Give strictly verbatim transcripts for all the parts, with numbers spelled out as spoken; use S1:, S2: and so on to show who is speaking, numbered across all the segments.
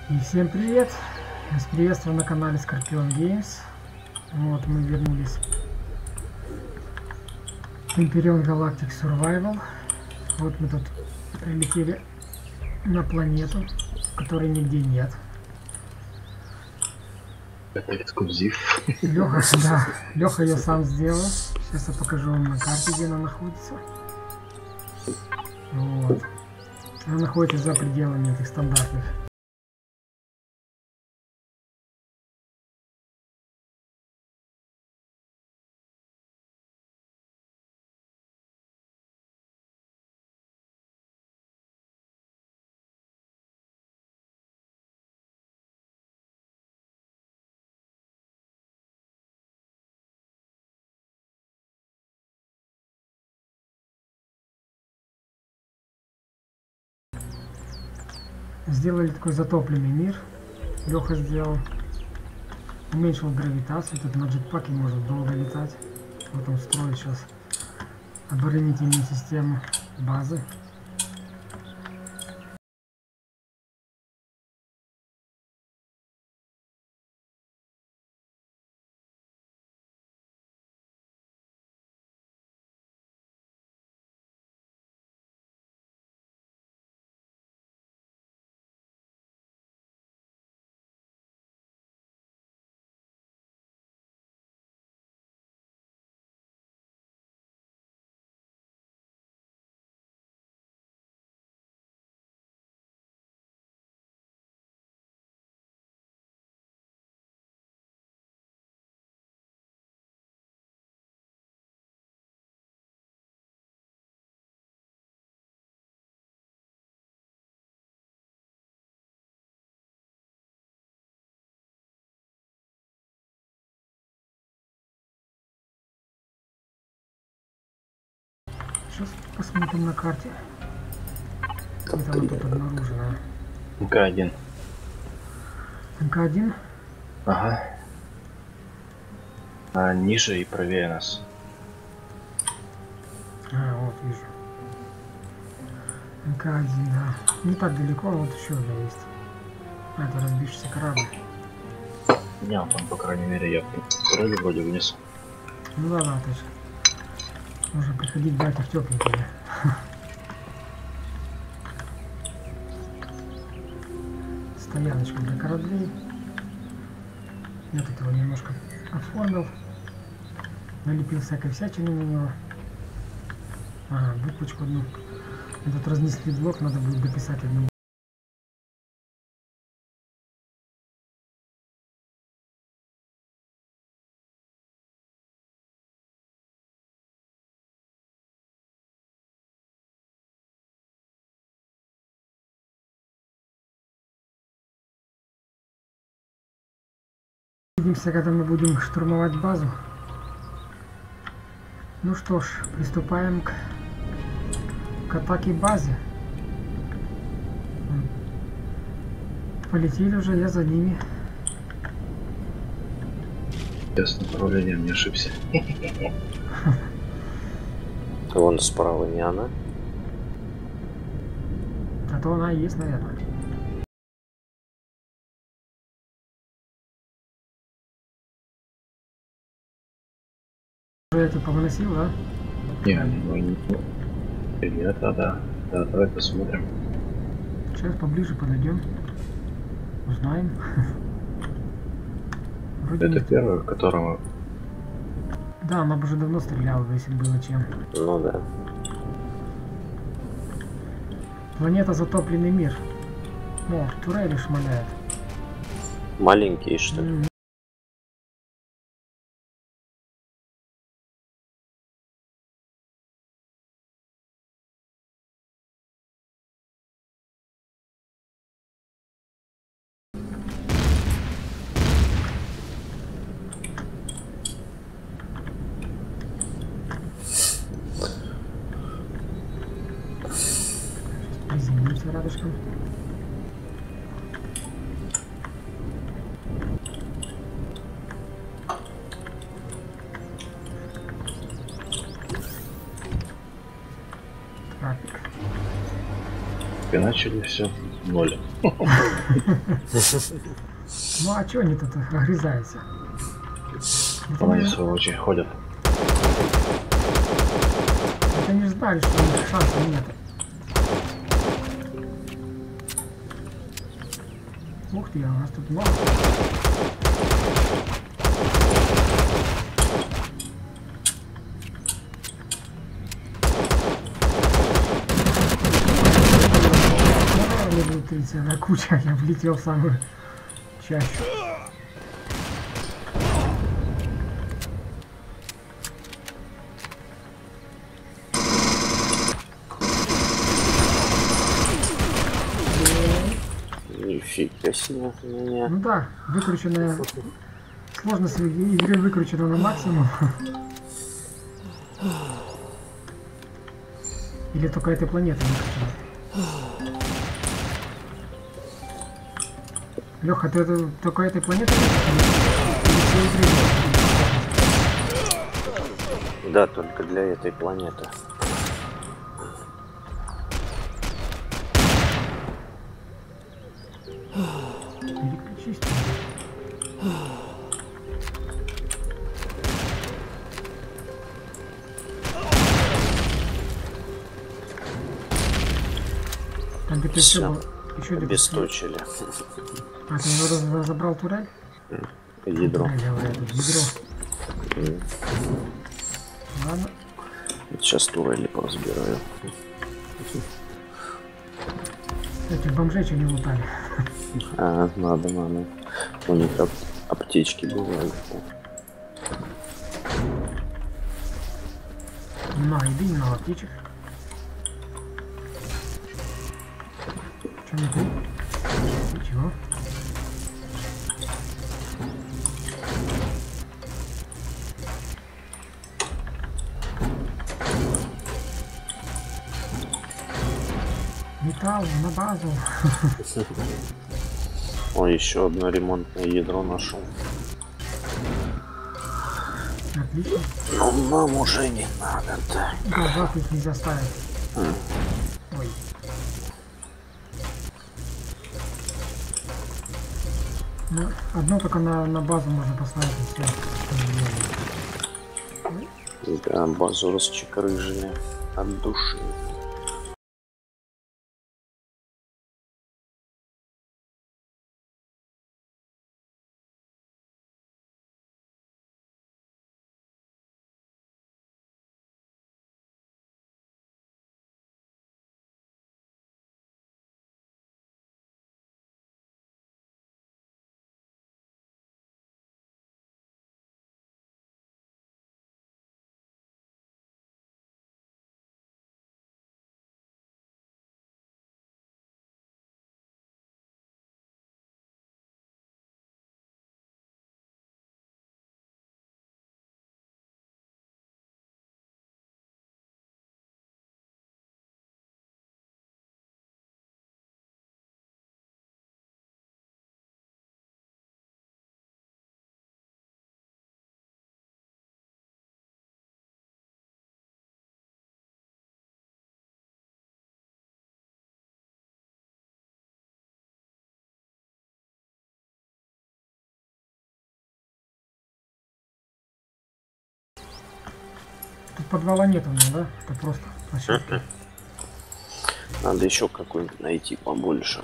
S1: И всем привет! Вас приветствую на канале Scorpion Games. Вот мы вернулись в Empyrean Galactic Survival. Вот мы тут прилетели на планету, которой нигде нет.
S2: Это эксклюзив.
S1: Леха, да, Леха ее сам сделал. Сейчас я покажу вам на карте, где она находится. Вот. Она находится за пределами этих стандартных. Сделали такой затопленный мир. Леха сделал. Уменьшил гравитацию. Тут на джетпаке может долго летать. Вот он строит сейчас оборонительные системы базы. Сейчас посмотрим на карте. Где-то она тут обнаружена.
S2: эм ка один.
S1: эм ка один?
S2: Ага. А ниже и правее нас.
S1: А, вот вижу. эм ка один, да. Не так далеко, вот еще одна есть. А, это разбившийся корабль.
S2: Не, там, по крайней мере, я вроде вроде вниз.
S1: Ну да, да, точно. Можно приходить в братьев тепленькие. Стояночка для кораблей. Я тут его немножко оформил. Налепил всякой всячины на него. Ага, буквочку одну. Тут разнесли блок, надо будет дописать одну. Увидимся, когда мы будем штурмовать базу. Ну что ж, приступаем к, к атаке базе. Полетели уже, я за ними.
S2: Я с направлением не ошибся.
S3: Вон справа не она.
S1: А то она и есть, наверное. Я типа выносил, да?
S2: Не, ну не. Нет, да, да. Да, давай посмотрим.
S1: Сейчас поближе подойдем. Узнаем. Вроде
S2: Это
S1: нет.
S2: первый, к которому.
S1: Да, она бы уже давно стреляла, если было чем.
S3: Ну да.
S1: Планета затопленный мир. О, турели шмаляют.
S3: Маленькие, что ли?
S1: М. Приземлимся рядышком. Трафик.
S2: И начали все. Ноль.
S1: Ну а чё они тут огрызаются? Это
S2: Они
S1: они,
S2: сволочи ходят.
S1: это они ждали, что у них шансов нет. Ух ты, а у нас тут много. Целая куча, я влетел в самую чащу.
S3: Нифига себе у меня.
S1: Ну да, выкрученная. Сложность игры выкручена на максимум. Или только этой планеты выкручена. Леха, ты это, только этой планеты выкручена?
S3: Да, только для этой планеты.
S1: Переключись. Там где-то еще
S3: Всё.
S1: был. Еще где-то.
S3: Обесточили.
S1: А, ты уже раз- разобрал турель?
S3: Ядро.
S1: Турель, я говорю, тут ядро.
S3: М.
S1: Ладно.
S3: Сейчас турели поразбираю.
S1: Этих бомжей что не лутали.
S3: А, надо, надо. У них ап аптечки бывают.
S1: Немного еды, немного аптечек. Что не ты? Ничего. Металл на базу.
S3: О, еще одно ремонтное ядро нашел.
S1: Отлично.
S3: Но нам уже не надо, да.
S1: Да, завтра их нельзя ставить. Ой. Ну, одно только на, на базу можно поставить и все.
S3: Да, базу расчекрыжили от души.
S1: Тут подвала нет у меня, да? Это просто площадка.
S3: Надо еще какой-нибудь найти побольше.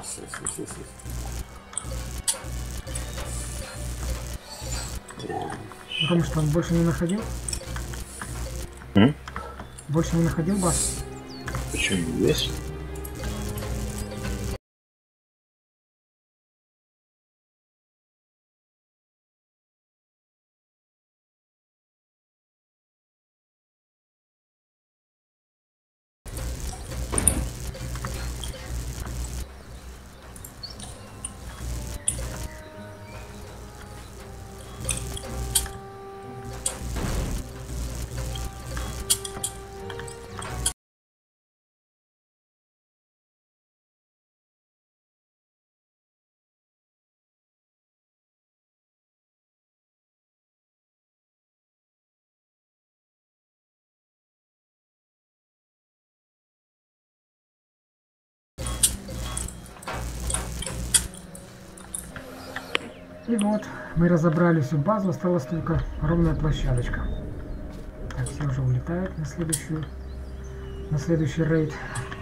S1: Ромыш, там больше не находил?
S2: М?
S1: Больше не находил баз?
S2: Почему есть?
S1: И вот, мы разобрали всю базу, осталась только ровная площадочка. Так, все уже улетают на следующую, на следующий рейд.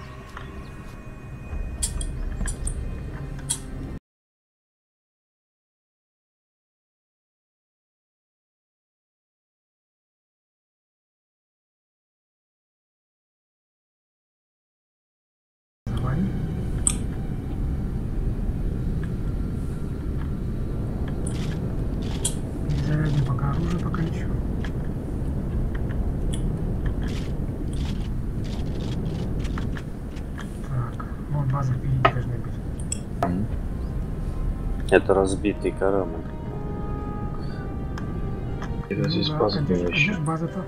S1: Перезарядим пока оружие, пока ничего. Так, вот база впереди должны быть.
S3: Это разбитый корабль.
S2: Это здесь
S1: Ну да,
S2: база
S1: а где ж-
S2: была
S1: а где
S2: еще.
S1: ж база-то?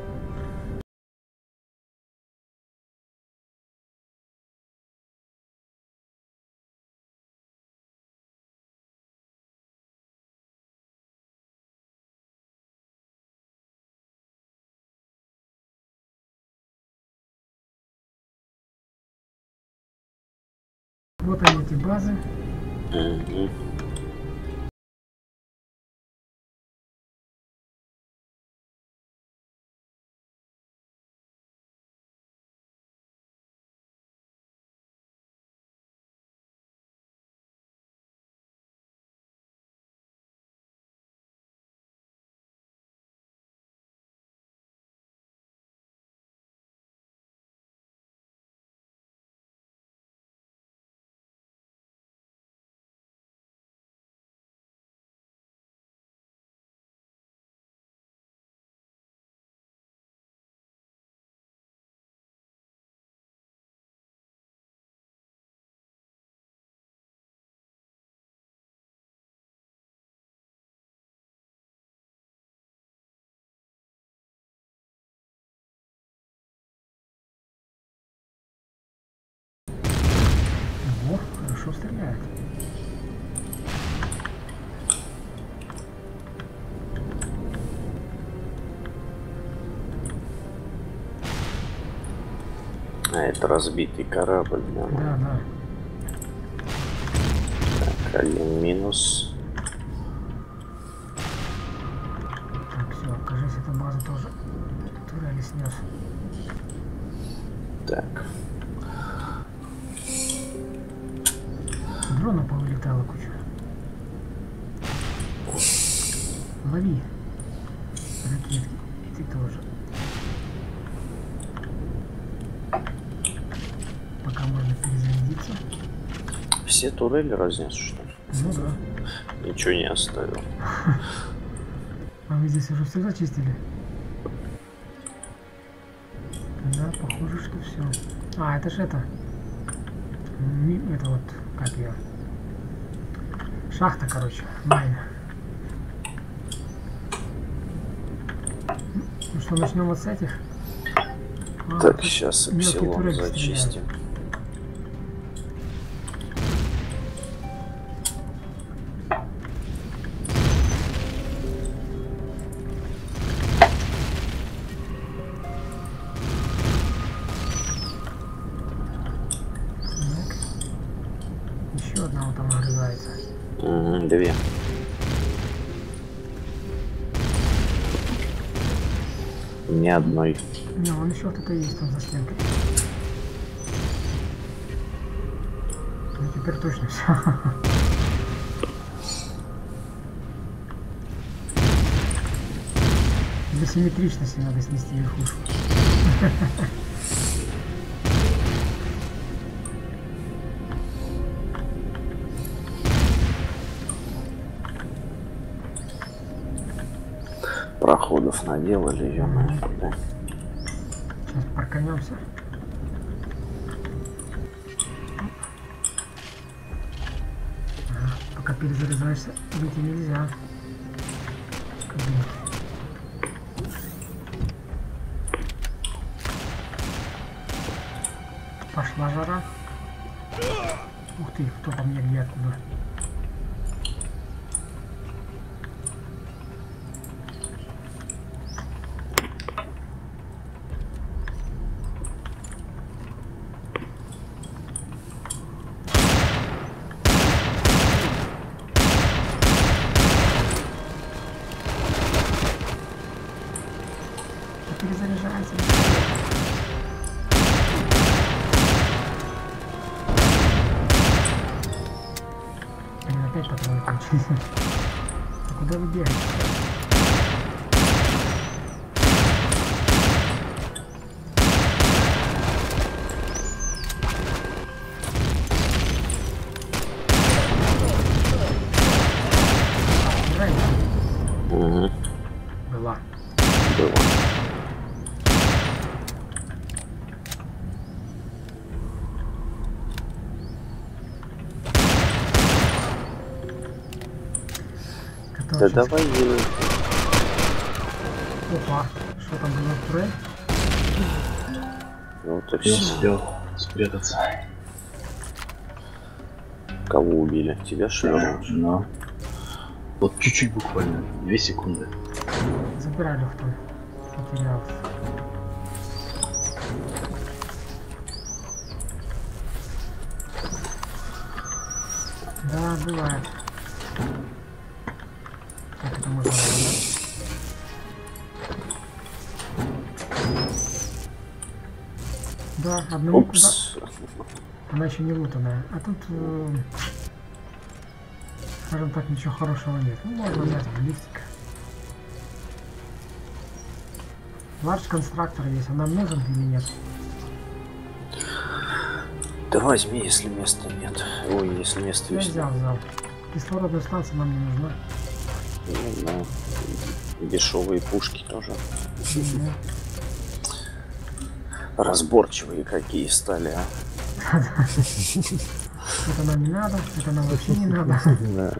S1: Вот они, эти базы.
S3: Мгм.
S1: Ого, хорошо стреляет.
S3: А это разбитый корабль, да.
S1: Да, да.
S3: Так, один минус.
S1: Так, все, кажется, эта база тоже турели снес.
S3: Так.
S1: Дрона повылетала куча. Лови ракетки. И ты тоже. Пока можно перезарядиться.
S3: Все турели разнес, что ли?
S1: Ну да.
S3: Ничего не оставил.
S1: А вы здесь уже все зачистили? Да, похоже, что все. А, это же это. Ми- Это вот, как ее. Шахта, короче. Майн. Ну что, начнем вот с этих? А,
S3: Так,
S1: тут
S3: сейчас
S1: мелкие
S3: эпсилон
S1: турели
S3: зачистим.
S1: стреляют. Так. Еще одна вот там огрызается.
S3: Мгм, две. Ни одной.
S1: Не, он еще кто-то есть там за стенкой. Ну теперь точно все. Для симметричности надо снести верхушку.
S3: Проходов наделали, ё-моё, да.
S1: Сейчас парканемся. Ага, пока перезаряжаешься, выйти нельзя. Кабинет. Пошла жара. Ух ты, кто по мне, где, откуда? Опять патроны кончились. А куда вы бегаете?
S3: Угу.
S1: Была.
S3: Было. Да
S1: Сейчас...
S3: давай ей.
S1: Опа, что там было в трое?
S3: Вот и
S2: Я
S3: все.
S2: успел спрятаться.
S3: Кого убили? Тебя что ли?
S2: Но вот чуть-чуть буквально, две секунды.
S1: Забирали кто потерял. Да, бывает. Как это можно назвать? Да, одному куда.
S3: Упс.
S1: Она еще не лутанная. А тут, э, скажем так, ничего хорошего нет. Ну, можно взять в лифтик. Large конструктор есть, он нам нужен или нет?
S3: Да возьми, если места нет. Ой, если места
S1: Я
S3: есть.
S1: взял, взял. Кислородную станцию нам не нужна.
S3: Ну, да. Дешевые пушки тоже.
S1: Мгм.
S3: Разборчивые какие стали, а.
S1: Это нам не надо, это нам вообще не надо.
S3: Да.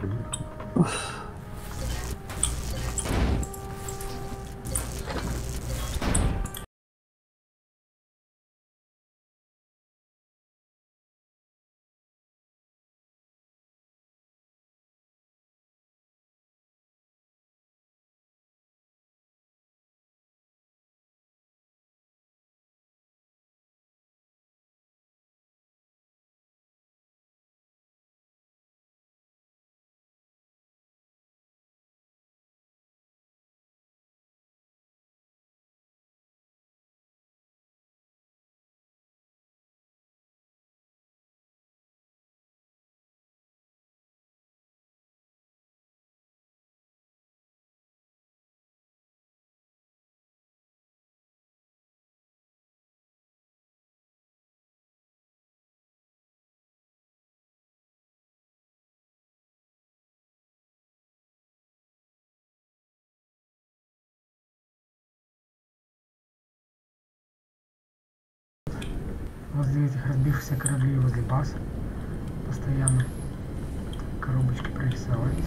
S1: Возле этих разбившихся кораблей, возле баз постоянно коробочки прорисовались.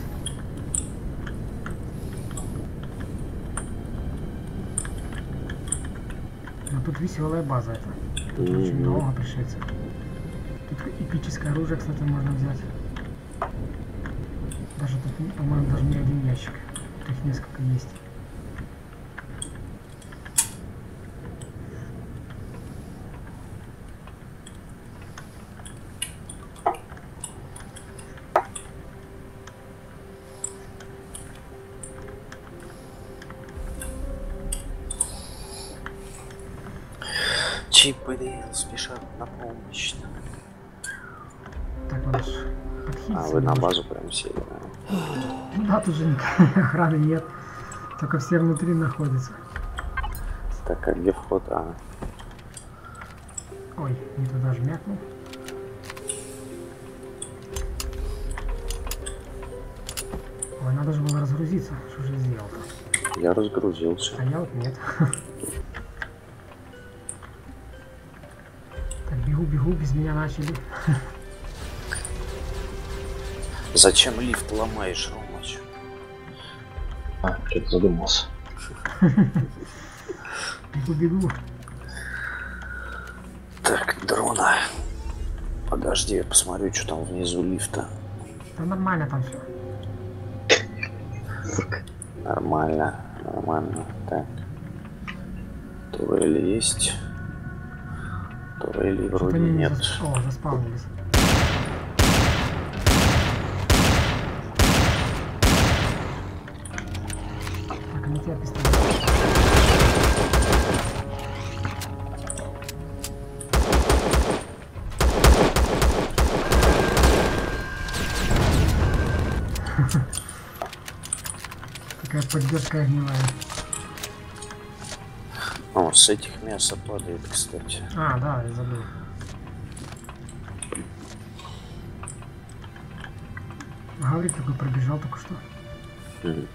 S1: Но тут веселая база это. Тут
S3: Мгм.
S1: очень много пришельцев. Тут эпическое оружие, кстати, можно взять. Даже тут, по-моему, даже не один ящик. Тут их несколько есть.
S3: Чип и Дейл спешат на помощь.
S1: Так, надо ж подхилиться
S3: А, вы на
S1: немножко.
S3: базу прям сели, да?
S1: Да, тут же никакой охраны нет. Только все внутри находятся.
S3: Так, а где вход? А,
S1: Ой, не туда жмякнул. Ой, надо же было разгрузиться. Что же я сделал-то?
S3: я разгрузился.
S1: А я вот нет. Так, бегу, бегу, без меня начали.
S3: Зачем лифт ломаешь, Ромыч?
S2: А, что-то задумался.
S1: Бегу, бегу.
S3: Так, дрона. Подожди, я посмотрю, что там внизу лифта.
S1: Да нормально там все.
S3: Нормально, нормально. Так. Турели есть. Турелей вроде
S1: они
S3: нет.
S1: зас- О, заспавнились. Так, на тебя пистолет. Такая поддержка гнилая.
S3: О, с этих мясо падает, кстати.
S1: А, да, я забыл. Гаврик такой пробежал только что.
S3: Mm.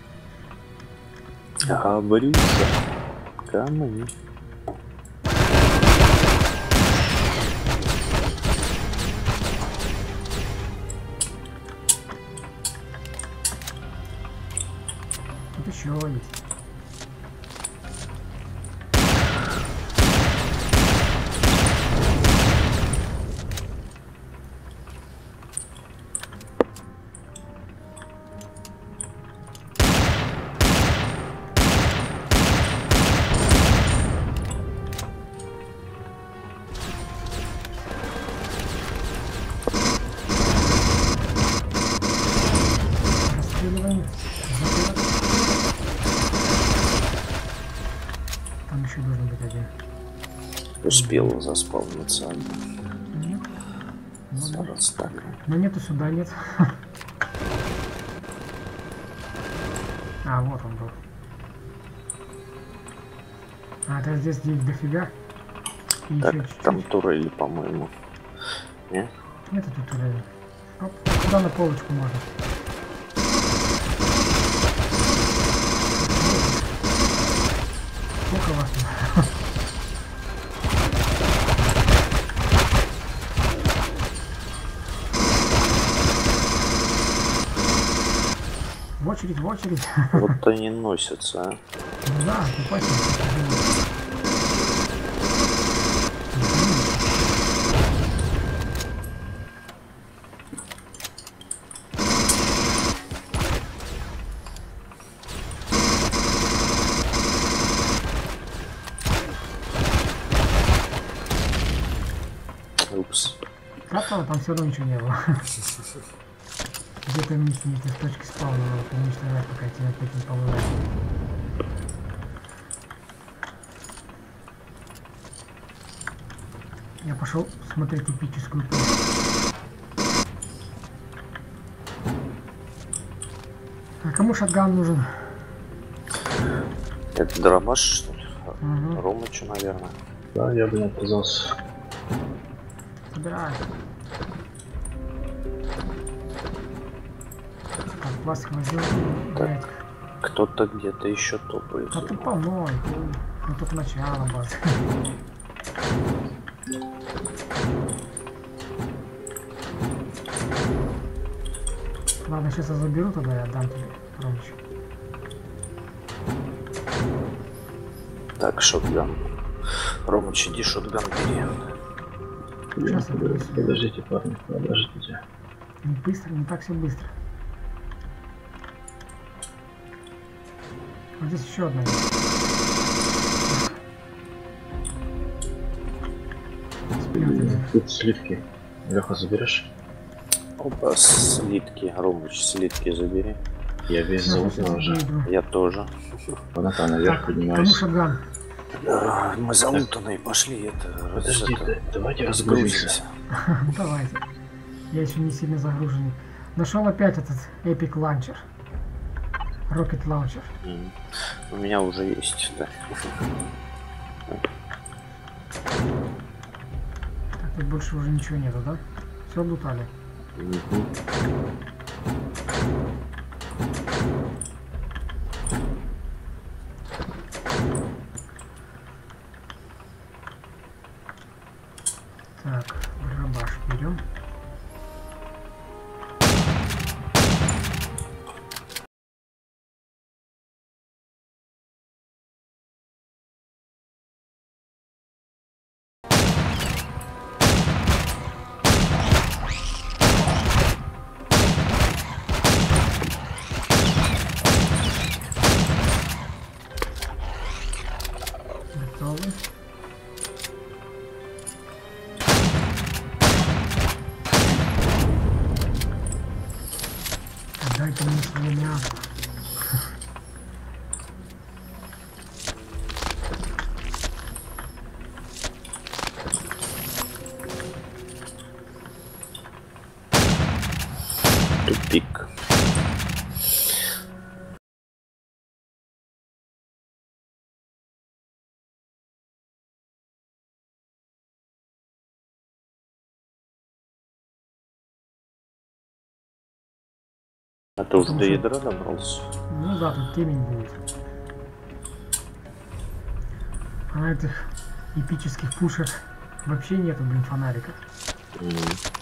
S3: Гаврюша, камни.
S1: Тут еще есть. Расстреливаем. Захват. Там еще должен быть один.
S3: Успел заспавниться.
S1: Нет. Ну, да.
S3: Зараз так.
S1: Но нету сюда, нет. А, вот он был. А, это здесь здесь дофига. И
S3: Так,
S1: еще чуть-чуть.
S3: там турели, по-моему. Нет?
S1: Нету тут турели. Оп, туда на полочку можно. Сколько вас тут? В очередь, в очередь.
S3: Вот они носятся, а.
S1: Ну да, ты почти.
S3: Упс.
S1: Капало, там все равно ничего не было. Где-то вниз, не с точки спауна надо уничтожать, пока тебя опять не повылазит. Я пошел смотреть эпическую пыль. А кому шотган нужен?
S3: Это дробаш, что ли?
S1: Угу.
S3: Ромычу, наверное.
S2: Да, я бы не отказался.
S1: Собирай. Так, пластик возьмем. Блять.
S3: Кто-то где-то еще топает.
S1: А ты помой. Ну только начало, бац. Ладно, сейчас я заберу тогда и отдам тебе, Ромыч.
S3: Так, шотган. Ромыч, иди шотган бери.
S1: Сейчас я
S2: Подождите,
S1: принесу.
S2: подождите, парни, подождите.
S1: Не быстро, не так все быстро. Вот здесь еще одна есть. Спрятали.
S2: Тут сливки. Леха, заберешь?
S3: Опа, слитки. Ромыч, слитки забери.
S2: Я весь залутал уже.
S3: Я тоже.
S2: Вон-то наверх
S1: Так, кому
S2: поднимаюсь.
S1: шотган?
S3: А, мы залутанные пошли, это...
S2: Подожди,
S3: это-
S2: да- давайте разгрузимся.
S1: Давайте. Я еще не сильно загруженный. Нашел опять этот Epic Launcher. Rocket Launcher.
S3: М. У меня уже есть, да.
S1: Так, тут больше уже ничего нету, да? Все облутали.
S3: Мгм.
S1: Так, дробаш берем. Готовы. Отдайте мне свое мясо.
S3: Тупик. А ты уже
S1: Потому
S3: до
S1: что-
S3: ядра добрался?
S1: Ну да, тут темень будет. А на этих эпических пушек вообще нету, блин, фонариков.
S3: М.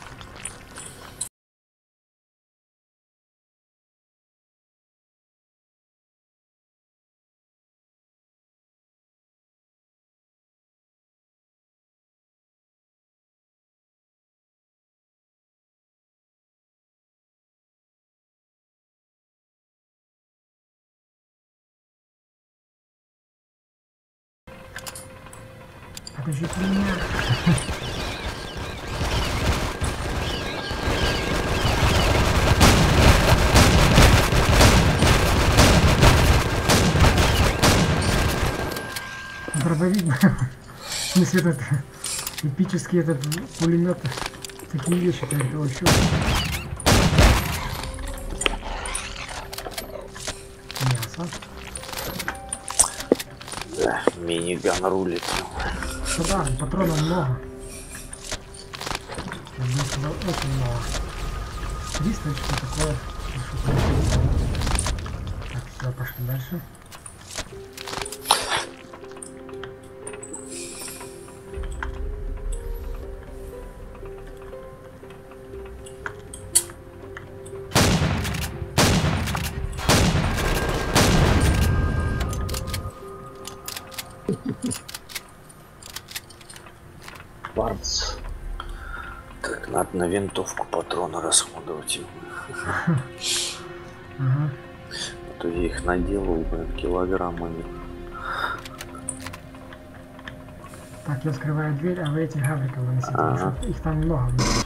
S1: Подождите меня. Дробовик, в смысле, этот эпический этот пулемет, такие вещи, как это вообще. Мясо.
S3: Да, миниган рулит.
S1: Ну да, патронов много. Я бы сказал, очень много. триста, что такое. Так, все, пошли дальше.
S2: Барц.
S3: Так, надо на винтовку патроны расходовать.
S1: Ага.
S3: А то я их наделал, блин, килограммами.
S1: Так, я скрываю дверь, а вы этих гавриков выносите, потому
S3: Ага.
S1: что их там много.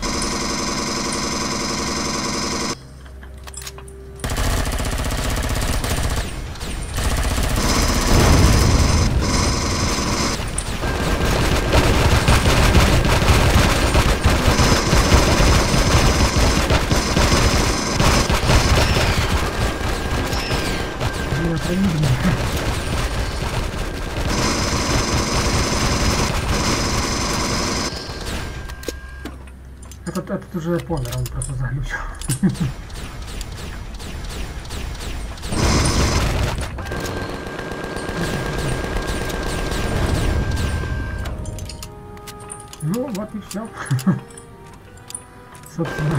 S1: Блин, отравили меня. Этот, этот уже помер, он просто заглючил. Ну вот и все. Собственно.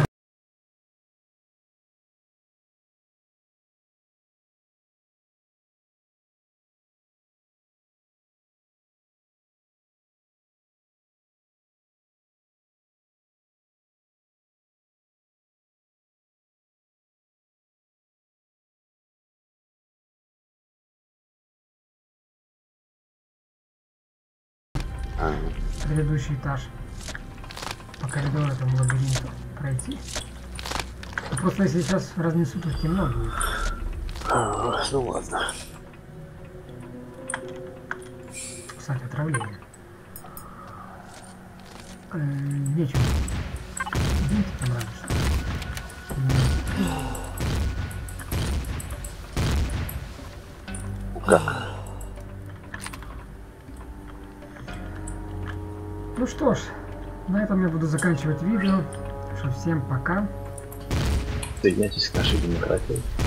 S3: А,
S1: Предыдущий этаж по коридору этому лабиринту пройти. Ну, просто если сейчас разнесу, то темно будет.
S3: а, ну ладно.
S1: Кстати, отравление. Э, нечего. Видите, там раньше.
S3: Как?
S1: Ну что ж, на этом я буду заканчивать видео. Что всем пока.
S2: Соединяйтесь с нашей демократией.